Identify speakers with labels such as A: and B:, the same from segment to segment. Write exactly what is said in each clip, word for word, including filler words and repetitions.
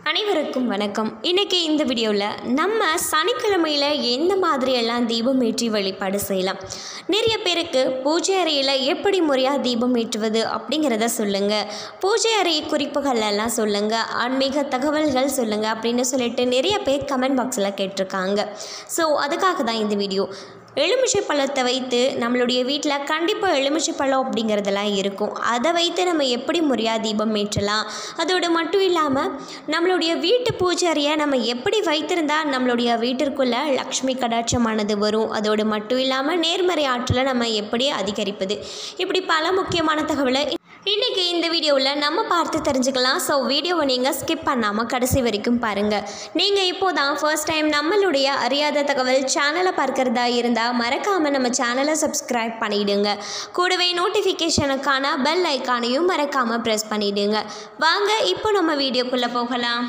A: அனைவருக்கும் வணக்கம். இன்றைக்கி இந்த வீடியோவில் நம்ம சனிக்கிழமையில் எந்த மாதிரியெல்லாம் தீபம் ஏற்றி வழிபாடு செய்யலாம், நிறைய பேருக்கு பூஜை அறையில் எப்படி முறையாக தீபம் ஏற்றுவது அப்படிங்கிறத சொல்லுங்கள், பூஜை அறை குறிப்புகள் எல்லாம் சொல்லுங்கள், ஆன்மீக தகவல்கள் சொல்லுங்கள் அப்படின்னு சொல்லிட்டு நிறைய பேர் கமெண்ட் பாக்ஸில் கேட்டிருக்காங்க. ஸோ அதுக்காக தான் இந்த வீடியோ. எலுமிச்சை பழத்தை வைத்து நம்மளுடைய வீட்டில் கண்டிப்பாக எலுமிச்சை பழம் அப்படிங்கிறதெல்லாம் இருக்கும். அதை வைத்து நம்ம எப்படி முறையாக தீபம் ஏற்றலாம், அதோடு மட்டும் இல்லாமல் நம்மளுடைய வீட்டு பூஜை அறையை நம்ம எப்படி வைத்திருந்தால் நம்மளுடைய வீட்டிற்குள்ளே லக்ஷ்மி கடாட்சமானது வரும், அதோடு மட்டும் இல்லாமல் நேர்மறை ஆற்றலை நம்ம எப்படி அதிகரிப்பது, இப்படி பல முக்கியமான தகவலை இன்றைக்கி இந்த வீடியோவில் நம்ம பார்த்து தெரிஞ்சுக்கலாம். ஸோ வீடியோவை நீங்கள் ஸ்கிப் பண்ணாமல் கடைசி வரைக்கும் பாருங்கள். நீங்கள் இப்போ தான் ஃபர்ஸ்ட் டைம் நம்மளுடைய அறியாத தகவல் சேனலை பார்க்குறதா இருந்தால் மறக்காமல் நம்ம சேனலை சப்ஸ்கிரைப் பண்ணிவிடுங்க. கூடவே நோட்டிஃபிகேஷனுக்கான பெல் ஐக்கானையும் மறக்காமல் ப்ரெஸ் பண்ணிவிடுங்க. வாங்க இப்போ நம்ம வீடியோக்குள்ளே போகலாம்.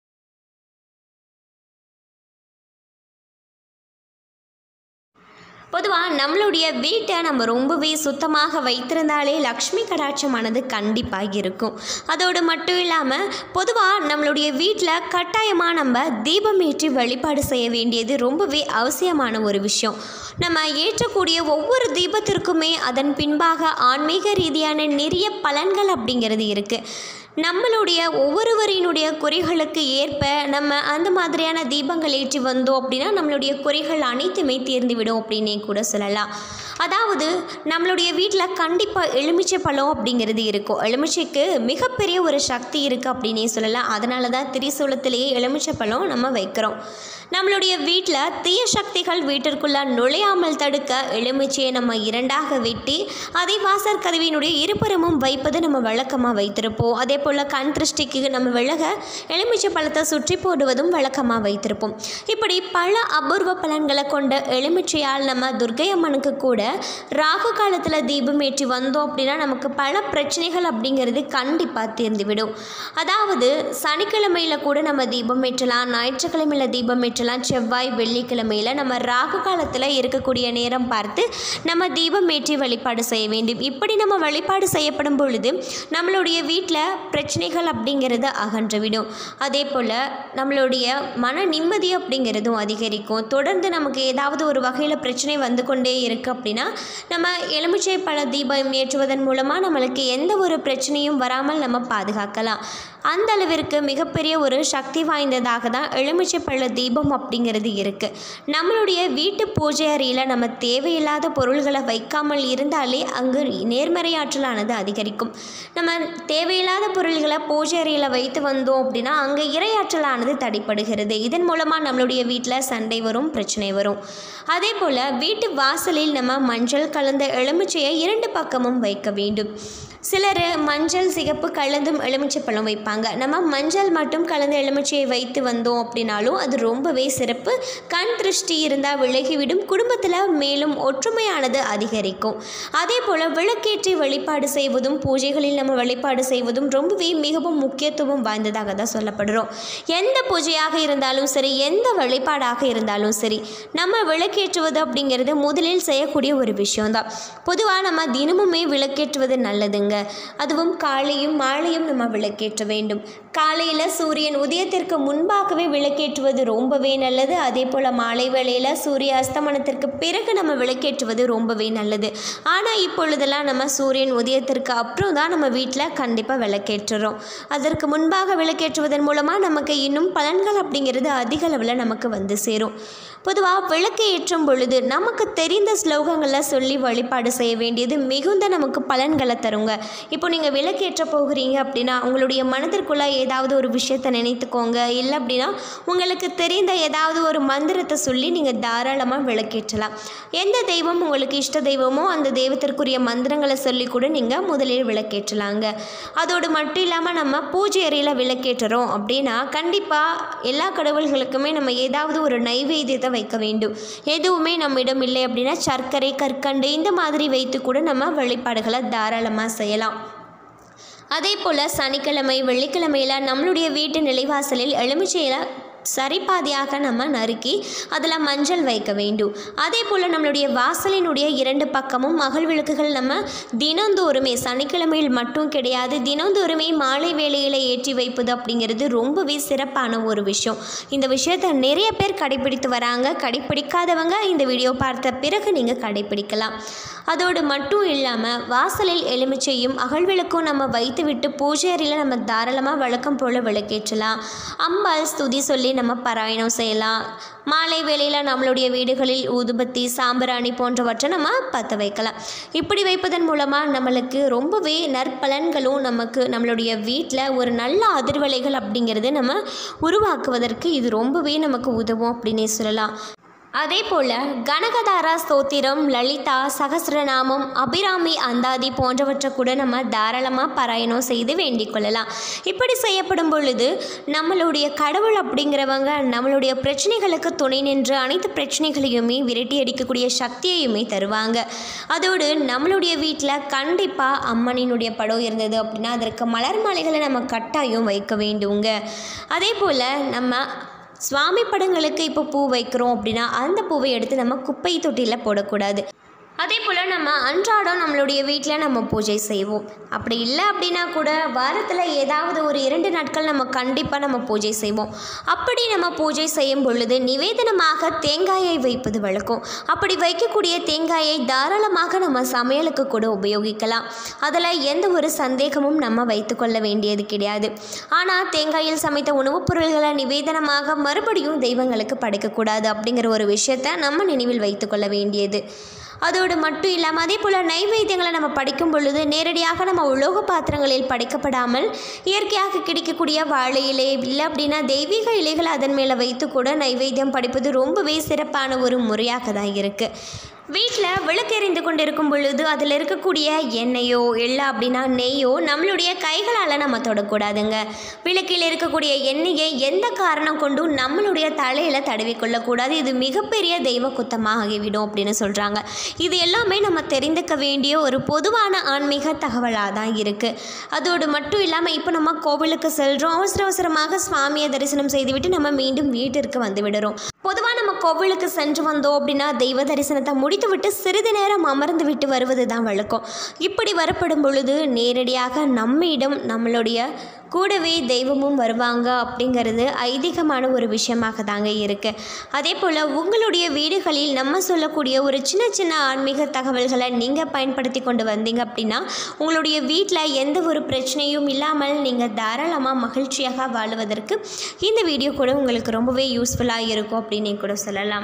A: பொதுவாக நம்மளுடைய வீட்டை நம்ம ரொம்பவே சுத்தமாக வைத்திருந்தாலே லக்ஷ்மி கடாட்சமானது கண்டிப்பாக இருக்கும். அதோடு மட்டும் இல்லாமல் பொதுவாக நம்மளுடைய வீட்டில் கட்டாயமாக நம்ம தீபம் ஏற்றி வழிபாடு செய்ய வேண்டியது ரொம்பவே அவசியமான ஒரு விஷயம். நம்ம ஏற்றக்கூடிய ஒவ்வொரு தீபத்திற்குமே அதன் பின்பாக ஆன்மீக ரீதியான நிறைய பலன்கள் அப்படிங்கிறது இருக்குது. நம்மளுடைய ஒவ்வொருவரினுடைய குறைகளுக்கு ஏற்ப நம்ம அந்த மாதிரியான தீபங்கள் ஏற்றி வந்தோம் அப்படின்னா நம்மளுடைய குறைகள் அனைத்துமே தீர்ந்துவிடும் அப்படின்னே கூட சொல்லலாம். அதாவது நம்மளுடைய வீட்டில் கண்டிப்பாக எலுமிச்சை பழம் அப்படிங்கிறது இருக்கும். எலுமிச்சைக்கு மிகப்பெரிய ஒரு சக்தி இருக்குது அப்படின்னே சொல்லலாம். அதனால தான் திரிசூலத்திலேயே எலுமிச்சை பழம் நம்ம வைக்கிறோம். நம்மளுடைய வீட்டில் தீய சக்திகள் வீட்டிற்குள்ளே நுழையாமல் தடுக்க எலுமிச்சையை நம்ம இரண்டாக வெட்டி அதை வாசற் கதவினுடைய இருபுறமும் வைப்பது நம்ம வழக்கமாக வைத்திருப்போம். அதே போல் கண் திருஷ்டிக்கு நம்ம விலக எலுமிச்சை பழத்தை சுற்றி போடுவதும் வழக்கமாக வைத்திருப்போம். இப்படி பல அபூர்வ பலன்களை கொண்ட எலுமிச்சையால் நம்ம துர்க்கை அம்மனுக்கு கூட ராகு காலத்தில் தீபம் ஏற்றி வந்தோம் அப்படின்னா நமக்கு பல பிரச்சனைகள் அப்படிங்கிறது கண்டிப்பாக தீர்ந்துவிடும். அதாவது சனிக்கிழமையில் கூட நம்ம தீபம் ஏற்றலாம், ஞாயிற்றுக்கிழமையில் தீபம் ஏற்றலாம், செவ்வாய் வெள்ளிக்கிழமையில் நம்ம ராகு காலத்தில் இருக்கக்கூடிய நேரம் பார்த்து நம்ம தீபம் ஏற்றி வழிபாடு செய்ய வேண்டும். இப்படி நம்ம வழிபாடு செய்யப்படும் பொழுது நம்மளுடைய வீட்டில் பிரச்சனைகள் அப்படிங்கிறது அகன்றுவிடும். அதே போல் நம்மளுடைய மன நிம்மதி அப்படிங்கிறதும் அதிகரிக்கும். தொடர்ந்து நமக்கு ஏதாவது ஒரு வகையில் பிரச்சனை வந்து கொண்டே இருக்குது அப்படின்னா நம்ம எலுமிச்சை பழ தீபம் ஏற்றுவதன் மூலமாக நம்மளுக்கு எந்த ஒரு பிரச்சனையும் வராமல் நம்ம பாதுகாக்கலாம். அந்த அளவிற்கு மிகப்பெரிய ஒரு சக்தி வாய்ந்ததாக தான் எலுமிச்சை பழ தீபம் அப்படிங்கிறது இருக்குது. நம்மளுடைய வீட்டு பூஜை அறையில் நம்ம தேவையில்லாத பொருள்களை வைக்காமல் இருந்தாலே அங்கு நேர்மறை ஆற்றலானது அதிகரிக்கும். நம்ம தேவையில்லாத பொருள்களை பூஜை அறையில் வைத்து வந்தோம் அப்படின்னா அங்கே இறையாற்றலானது தடைப்படுகிறது. இதன் மூலமாக நம்மளுடைய வீட்டில் சண்டை வரும், பிரச்சனை வரும். அதே போல் வீட்டு வாசலில் நம்ம மஞ்சள் கலந்த எலுமிச்சையை இரண்டு பக்கமும் வைக்க வேண்டும். சிலர் மஞ்சள் சிகப்பு கலந்தும் எலுமிச்சை பழம் வைப்பாங்க. நம்ம மஞ்சள் மட்டும் கலந்த எலுமிச்சையை வைத்து வந்தோம் அப்படின்னாலும் அது ரொம்பவே சிறப்பு. கண் திருஷ்டி இருந்தால் விலகிவிடும், குடும்பத்தில் மேலும் ஒற்றுமையானது அதிகரிக்கும். அதே போல் விளக்கேற்றி வழிபாடு செய்வதும் பூஜைகளில் நம்ம வழிபாடு செய்வதும் ரொம்பவே மிகவும் முக்கியத்துவம் வாய்ந்ததாக தான் சொல்லப்படுறோம். எந்த பூஜையாக இருந்தாலும் சரி, எந்த வழிபாடாக இருந்தாலும் சரி, நம்ம விளக்கேற்றுவது அப்படிங்கிறது முதலில் செய்யக்கூடிய ஒரு விஷயம்தான். பொதுவாக நம்ம தினமுமே விளக்கேற்றுவது நல்லதுங்க. அதுவும் காலையும் மாலையும் நம்ம விளக்கேற்ற வேண்டும். காலையில் சூரியன் உதயத்திற்கு முன்பாகவே விளக்கேற்றுவது ரொம்பவே நல்லது. அதே போல் மாலை வேளையில் சூரிய அஸ்தமனத்திற்கு பிறகு நம்ம விளக்கேற்றுவது ரொம்பவே நல்லது. ஆனால் இப்பொழுதெல்லாம் நம்ம சூரியன் உதயத்திற்கு அப்புறம் தான் நம்ம வீட்டில் கண்டிப்பாக விளக்கேற்றுறோம். அதற்கு முன்பாக விளக்கேற்றுவதன் மூலமாக நமக்கு இன்னும் பலன்கள் அப்படிங்கிறது அதிக அளவில் நமக்கு வந்து சேரும். பொதுவாக விளக்கு ஏற்றும் பொழுது நமக்கு தெரிந்த ஸ்லோகங்களில் சொல்லி வழிபாடு செய்ய வேண்டியது மிகுந்த நமக்கு பலன்களை தருங்க. இப்போ நீங்கள் விளக்கேற்ற போகிறீங்க அப்படின்னா உங்களுடைய மனதிற்குள்ளே ஏதாவது ஒரு விஷயத்தை நினைத்துக்கோங்க. இல்லை அப்படின்னா உங்களுக்கு தெரிந்த ஏதாவது ஒரு மந்திரத்தை சொல்லி நீங்கள் தாராளமாக விளக்கேற்றலாம். எந்த தெய்வம் உங்களுக்கு இஷ்ட தெய்வமோ அந்த தெய்வத்திற்குரிய மந்திரங்களை சொல்லி கூட நீங்கள் முதலில் விளக்கேற்றலாங்க. அதோடு மட்டும் இல்லாமல் நம்ம பூஜை அறையில் விளக்கேற்றுறோம் அப்படின்னா கண்டிப்பாக எல்லா கடவுள்களுக்குமே நம்ம ஏதாவது ஒரு நைவேத்தியத்தை வைக்க வேண்டும். எதுவுமே நம்மிடம் இல்லை அப்படின்னா சர்க்கரை, கற்கண்டு இந்த மாதிரி வைத்து கூட நம்ம வழிபாடுகளை தாராளமாக செய்யலாம். அதே போல் சனிக்கிழமை வெள்ளிக்கிழமையில் நம்மளுடைய வீட்டு நிலைவாசலில் எலுமிச்சையில் சரிபாதியாக நம்ம நறுக்கி அதில் மஞ்சள் வைக்க வேண்டும். அதே போல் நம்மளுடைய வாசலினுடைய இரண்டு பக்கமும் அகல் விளக்குகள் நம்ம தினந்தோறுமே, சனிக்கிழமையில் மட்டும் கிடையாது, தினந்தோறுமே மாலை வேளையில் ஏற்றி வைப்பது அப்படிங்கிறது ரொம்பவே சிறப்பான ஒரு விஷயம். இந்த விஷயத்தை நிறைய பேர் கடைபிடித்து வராங்க. கடைபிடிக்காதவங்க இந்த வீடியோ பார்த்த பிறகு நீங்கள் கடைபிடிக்கலாம். அதோடு மட்டும் இல்லாமல் வாசலில் எலுமிச்சையும் அகல் விளக்கும் நம்ம வைத்துவிட்டு பூஜை அறையில் நம்ம தாராளமாக வழக்கம் போல் விளக்கேற்றலாம். அம்பாள் ஸ்துதி சொல்லி நம்ம பாராயணம் செய்யலாம். மாலை வேளையில் நம்மளுடைய வீடுகளில் ஊதுபத்தி, சாம்பிராணி போன்றவற்றை நம்ம பற்ற வைக்கலாம். இப்படி வைப்பதன் மூலமாக நம்மளுக்கு ரொம்பவே நற்பலன்களும், நமக்கு நம்மளுடைய வீட்டில் ஒரு நல்ல அதிர்வலைகள் அப்படிங்கிறது நம்ம உருவாக்குவதற்கு இது ரொம்பவே நமக்கு உதவும் அப்படின்னே சொல்லலாம். அதே போல் கனகதாரா ஸ்தோத்திரம், லலிதா சகஸ்ரநாமம், அபிராமி அந்தாதி போன்றவற்றை கூட நம்ம தாராளமாக பாராயணம் செய்து வேண்டிக் கொள்ளலாம். இப்படி செய்யப்படும் பொழுது நம்மளுடைய கடவுள் அப்படிங்கிறவங்க நம்மளுடைய பிரச்சனைகளுக்கு துணை நின்று அனைத்து பிரச்சனைகளையுமே விரட்டி அடிக்கக்கூடிய சக்தியையுமே தருவாங்க. அதோடு நம்மளுடைய வீட்டில் கண்டிப்பாக அம்மனினுடைய படம் இருந்தது அப்படின்னா அதற்கு மலர் மாலைகளை நம்ம கட்டாயம் வைக்க வேண்டுங்க. அதே போல் நம்ம சுவாமி படங்களுக்கு இப்போ பூ வைக்கிறோம் அப்படின்னா அந்த பூவை எடுத்து நம்ம குப்பை தொட்டியில் போடக்கூடாது. அதே போல் நம்ம அன்றாடம் நம்மளுடைய வீட்டில் நம்ம பூஜை செய்வோம். அப்படி இல்லை அப்படின்னா கூட வாரத்தில் ஏதாவது ஒரு இரண்டு நாட்கள் நம்ம கண்டிப்பாக நம்ம பூஜை செய்வோம். அப்படி நம்ம பூஜை செய்யும் பொழுது நிவேதனமாக தேங்காயை வைப்பது வழக்கம். அப்படி வைக்கக்கூடிய தேங்காயை தாராளமாக நம்ம சமையலுக்கு கூட உபயோகிக்கலாம். அதில் எந்த ஒரு சந்தேகமும் நம்ம வைத்துக்கொள்ள வேண்டியது கிடையாது. ஆனால் தேங்காயில் சமைத்த உணவுப் பொருள்களை நிவேதனமாக மறுபடியும் தெய்வங்களுக்கு படைக்கக்கூடாது அப்படிங்கிற ஒரு விஷயத்தை நம்ம நினைவில் வைத்துக்கொள்ள வேண்டியது. அதோடு மட்டும் இல்லாமல் அதே போல் நைவேத்தியங்களை நம்ம படிக்கும் பொழுது நேரடியாக நம்ம உலோக பாத்திரங்களில் படைக்கப்படாமல் இயற்கையாக கிடைக்கக்கூடிய வாழை இலை, இல்லை அப்படின்னா தெய்வீக இலைகளை அதன் மேலே வைத்து கூட நைவேத்தியம் படிப்பது ரொம்பவே சிறப்பான ஒரு முறையாக தான் இருக்குது. வீட்டில் விளக்கெறிந்து கொண்டு இருக்கும் பொழுது அதில் இருக்கக்கூடிய எண்ணெயோ இல்லை அப்படின்னா நெய்யோ நம்மளுடைய கைகளால் நம்ம தொடக்கூடாதுங்க. விளக்கில் இருக்கக்கூடிய எண்ணெயை எந்த காரணம் கொண்டும் நம்மளுடைய தலையில் தடவிக்கொள்ளக்கூடாது. இது மிகப்பெரிய தெய்வ குத்தமாக ஆகிவிடும் அப்படின்னு சொல்கிறாங்க. இது எல்லாமே நம்ம தெரிந்துக்க வேண்டிய ஒரு பொதுவான ஆன்மீக தகவலாக தான் இருக்குது. அதோடு மட்டும் இல்லாமல் இப்போ நம்ம கோவிலுக்கு செல்கிறோம், அவசர அவசரமாக சுவாமியை தரிசனம் செய்துவிட்டு நம்ம மீண்டும் வீட்டிற்கு வந்து விடுறோம். பொதுவாக நம்ம கோவிலுக்கு சென்று வந்தோம் அப்படின்னா தெய்வ தரிசனத்தை முடித்து விட்டு சிறிது நேரம் அமர்ந்து விட்டு வருவது தான் வழக்கம். இப்படி வரப்படும் பொழுது நேரடியாக நம்மிடம் நம்மளுடைய கூடவே தெய்வமும் வருவாங்க அப்படிங்கிறது ஐதீகமான ஒரு விஷயமாக தாங்க இருக்குது. அதே போல் உங்களுடைய வீடுகளில் நம்ம சொல்லக்கூடிய ஒரு சின்ன சின்ன ஆன்மீக தகவல்களை நீங்கள் பயன்படுத்தி கொண்டு வந்தீங்க அப்படின்னா உங்களுடைய வீட்டில் எந்த ஒரு பிரச்சனையும் இல்லாமல் நீங்கள் தாராளமாக மகிழ்ச்சியாக வாழுவதற்கு இந்த வீடியோ கூட உங்களுக்கு ரொம்பவே யூஸ்ஃபுல்லாக இருக்கும் அப்படின்னே கூட சொல்லலாம்.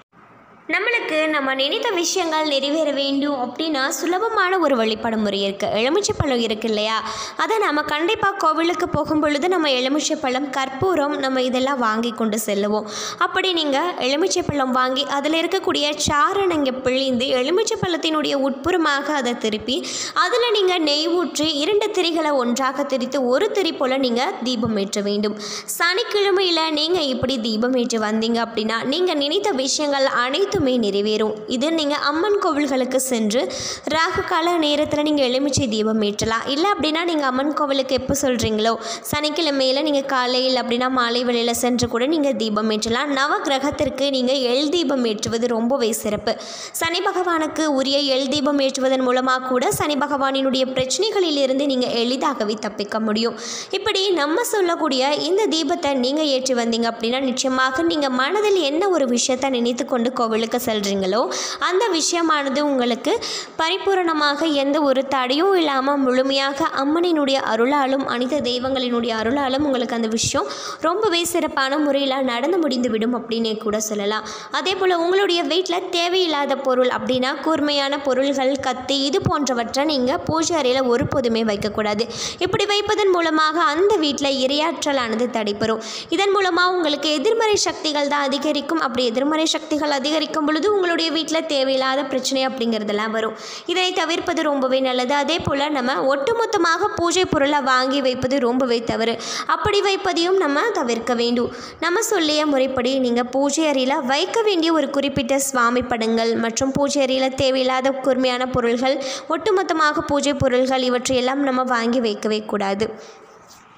A: நம்மளுக்கு நம்ம நினைத்த விஷயங்கள் நிறைவேற வேண்டும் அப்படின்னா சுலபமான ஒரு வழிபாடு முறை இருக்குது. எலுமிச்சை பழம் இருக்குது இல்லையா, அதை நம்ம கண்டிப்பாக கோவிலுக்கு போகும் பொழுது நம்ம எலுமிச்சை பழம், கற்பூரம் நம்ம இதெல்லாம் வாங்கி கொண்டு செல்லுவோம். அப்படி நீங்கள் எலுமிச்சை பழம் வாங்கி அதில் இருக்கக்கூடிய சாறை நீங்கள் பிழிந்து எலுமிச்சை பழத்தினுடைய உட்புறமாக அதை திருப்பி அதில் நீங்கள் நெய் ஊற்றி இரண்டு திரிகளை ஒன்றாக திரித்து ஒரு திரி போல் நீங்கள் தீபம் ஏற்ற வேண்டும். சனிக்கிழமையில் நீங்கள் இப்படி தீபம் ஏற்றி வந்தீங்க அப்படின்னா நீங்கள் நினைத்த விஷயங்கள் அனைத்து நிறைவேறும். இது நீங்கள் அம்மன் கோவில்களுக்கு சென்று ராகு கால நேரத்தில் நீங்கள் எலுமிச்சை தீபம் ஏற்றலாம். இல்லை அப்படின்னா நீங்கள் அம்மன் கோவிலுக்கு எப்போ சொல்கிறீங்களோ சனிக்கிழமையில் நீங்கள் காலையில் அப்படின்னா மாலை வேளையில் சென்று கூட நீங்கள் தீபம் ஏற்றலாம். நவ கிரகத்திற்கு நீங்கள் எள் தீபம் ஏற்றுவது ரொம்பவே சிறப்பு. சனி பகவானுக்கு உரிய எள் தீபம் ஏற்றுவதன் மூலமாக கூட சனி பகவானினுடைய பிரச்சனைகளிலிருந்து நீங்கள் எளிதாகவே தப்பிக்க முடியும். இப்படி நம்ம சொல்லக்கூடிய இந்த தீபத்தை நீங்கள் ஏற்றி வந்தீங்க அப்படின்னா நிச்சயமாக நீங்கள் மனதில் என்ன ஒரு விஷயத்தை நினைத்து கொண்டு கோவிலுக்கு செல்றீங்களோ அந்த விஷயமானது உங்களுக்கு பரிபூரணமாக எந்த ஒரு தடையும் இல்லாமல் முழுமையாக அம்மனினுடைய அருளாலும் அனைத்து தெய்வங்களினுடைய அருளாலும் உங்களுக்கு அந்த விஷயம் ரொம்பவே சிறப்பான முறையில் நடந்து முடிந்து விடும் அப்படின்னே கூட சொல்லலாம். அதே போல் உங்களுடைய வீட்டில் தேவையில்லாத பொருள் அப்படின்னா கூர்மையான பொருள்கள், கத்தி இது போன்றவற்றை நீங்கள் பூஜை அறையில் ஒருபோதுமே வைக்கக்கூடாது. இப்படி வைப்பதன் மூலமாக அந்த வீட்டில் இரையாற்றலானது தடைபெறும். இதன் மூலமாக உங்களுக்கு எதிர்மறை சக்திகள் தான் அதிகரிக்கும். அப்படி எதிர்மறை சக்திகள் அதிகரிக்கும் பொழுது உங்களுடைய வீட்டில் தேவையில்லாத பிரச்சனை அப்படிங்கிறதெல்லாம் வரும். இதை தவிர்ப்பது ரொம்பவே நல்லது. அதே போல் நம்ம ஒட்டுமொத்தமாக பூஜை பொருளை வாங்கி வைப்பது ரொம்பவே தவறு. அப்படி வைப்பதையும் நம்ம தவிர்க்க வேண்டும். நம்ம சொல்லிய முறைப்படி நீங்கள் பூஜை அறையில் வைக்க வேண்டிய ஒரு குறிப்பிட்ட சுவாமி படங்கள் மற்றும் பூஜை அறையில் தேவையில்லாத கூர்மையான பொருள்கள், ஒட்டுமொத்தமாக பூஜை பொருள்கள் இவற்றையெல்லாம் நம்ம வாங்கி வைக்கவே கூடாது.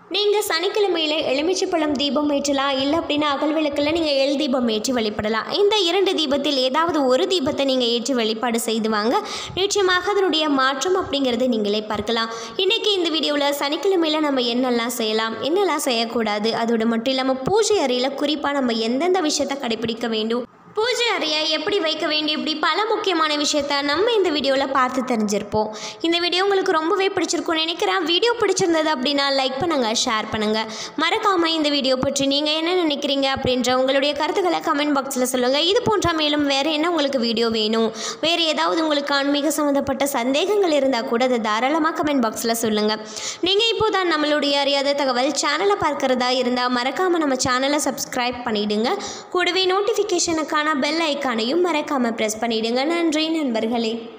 A: நீங்கள் சனிக்கிழமையில் எலுமிச்சைப்பழம் தீபம் ஏற்றலாம், இல்லை அப்படின்னா அகல் விளக்கில் நீங்கள் எள் தீபம் ஏற்றி வழிபடலாம். இந்த இரண்டு தீபத்தில் ஏதாவது ஒரு தீபத்தை நீங்கள் ஏற்றி வழிபாடு செய்து வாங்க. நிச்சயமாக அதனுடைய மாற்றம் அப்படிங்கிறது நீங்களே பார்க்கலாம். இன்றைக்கி இந்த வீடியோவில் சனிக்கிழமையில் நம்ம என்னெல்லாம் செய்யலாம், என்னெல்லாம் செய்யக்கூடாது, அதோடு மட்டும் இல்லாமல் பூஜை அறையில் குறிப்பாக நம்ம எந்தெந்த விஷயத்தை கடைபிடிக்க வேண்டும், பூஜை அறையை எப்படி வைக்க வேண்டிய, இப்படி பல முக்கியமான விஷயத்த நம்ம இந்த வீடியோவில் பார்த்து தெரிஞ்சிருப்போம். இந்த வீடியோ உங்களுக்கு ரொம்பவே பிடிச்சிருக்கும்னு நினைக்கிறேன். வீடியோ பிடிச்சிருந்தது அப்படின்னா லைக் பண்ணுங்கள், ஷேர் பண்ணுங்கள். மறக்காமல் இந்த வீடியோ பற்றி நீங்கள் என்ன நினைக்கிறீங்க அப்படின்ற உங்களுடைய கருத்துக்களை கமெண்ட் பாக்ஸில் சொல்லுங்கள். இது போன்ற மேலும் வேறு என்ன உங்களுக்கு வீடியோ வேணும், வேறு ஏதாவது உங்களுக்கு ஆன்மீக சம்மந்தப்பட்ட சந்தேகங்கள் இருந்தால் கூட அதை தாராளமாக கமெண்ட் பாக்ஸில் சொல்லுங்கள். நீங்கள் இப்போ தான் நம்மளுடைய அறியாத தகவல் சேனலை பார்க்குறதா இருந்தால் மறக்காமல் நம்ம சேனலை சப்ஸ்கிரைப் பண்ணிவிடுங்க. கூடவே நோட்டிஃபிகேஷனுக்கான பெல் ஐக்கானையும் மறக்காமல் ப்ரெஸ் பண்ணிவிடுங்க. நன்றி நண்பர்களே.